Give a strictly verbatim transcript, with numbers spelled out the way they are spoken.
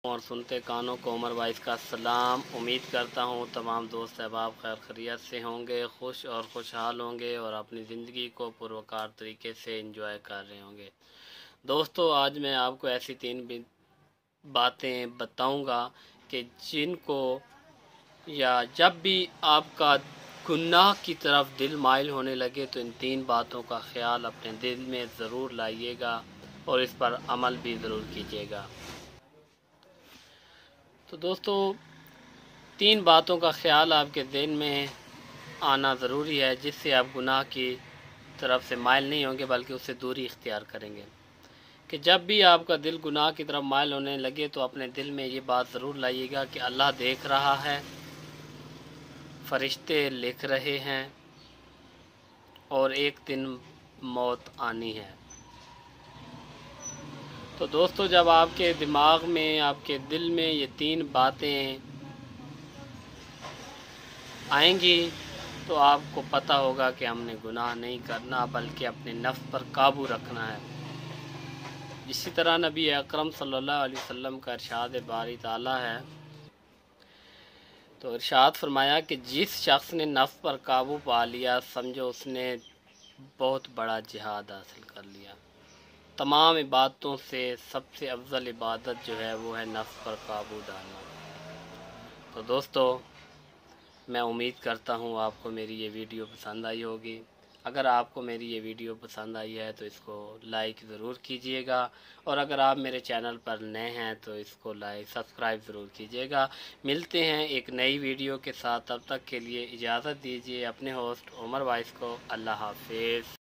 और सुनते कानों को उमर वाइस का सलाम। उम्मीद करता हूँ तमाम दोस्त अहबाब खैर खैरियत से होंगे, खुश और खुशहाल होंगे और अपनी ज़िंदगी को पुरवकार तरीके से एंजॉय कर रहे होंगे। दोस्तों, आज मैं आपको ऐसी तीन बातें बताऊंगा कि जिनको या जब भी आपका गुनाह की तरफ दिल माइल होने लगे तो इन तीन बातों का ख्याल अपने दिल में ज़रूर लाइएगा और इस पर अमल भी ज़रूर कीजिएगा। तो दोस्तों, तीन बातों का ख्याल आपके दिल में आना ज़रूरी है जिससे आप गुनाह की तरफ से माइल नहीं होंगे बल्कि उससे दूरी इख्तियार करेंगे। कि जब भी आपका दिल गुनाह की तरफ माइल होने लगे तो अपने दिल में ये बात ज़रूर लाइएगा कि अल्लाह देख रहा है, फरिश्ते लिख रहे हैं और एक दिन मौत आनी है। तो दोस्तों, जब आपके दिमाग में, आपके दिल में ये तीन बातें आएंगी तो आपको पता होगा कि हमने गुनाह नहीं करना बल्कि अपने नफ्स पर काबू रखना है। इसी तरह नबी अकरम सल्लल्लाहु अलैहि वसल्लम का इरशाद बारी ताला है, तो इरशाद फरमाया कि जिस शख्स ने नफ्स पर काबू पा लिया समझो उसने बहुत बड़ा जिहाद हासिल कर लिया। तमाम इबादतों से सबसे अफजल इबादत जो है वो है नफ्स पर काबू डालना। तो दोस्तों, मैं उम्मीद करता हूँ आपको मेरी ये वीडियो पसंद आई होगी। अगर आपको मेरी ये वीडियो पसंद आई है तो इसको लाइक ज़रूर कीजिएगा और अगर आप मेरे चैनल पर नए हैं तो इसको लाइक सब्सक्राइब ज़रूर कीजिएगा। मिलते हैं एक नई वीडियो के साथ, तब तक के लिए इजाज़त दीजिए अपने होस्ट उमर वाइस को। अल्लाह हाफिज़।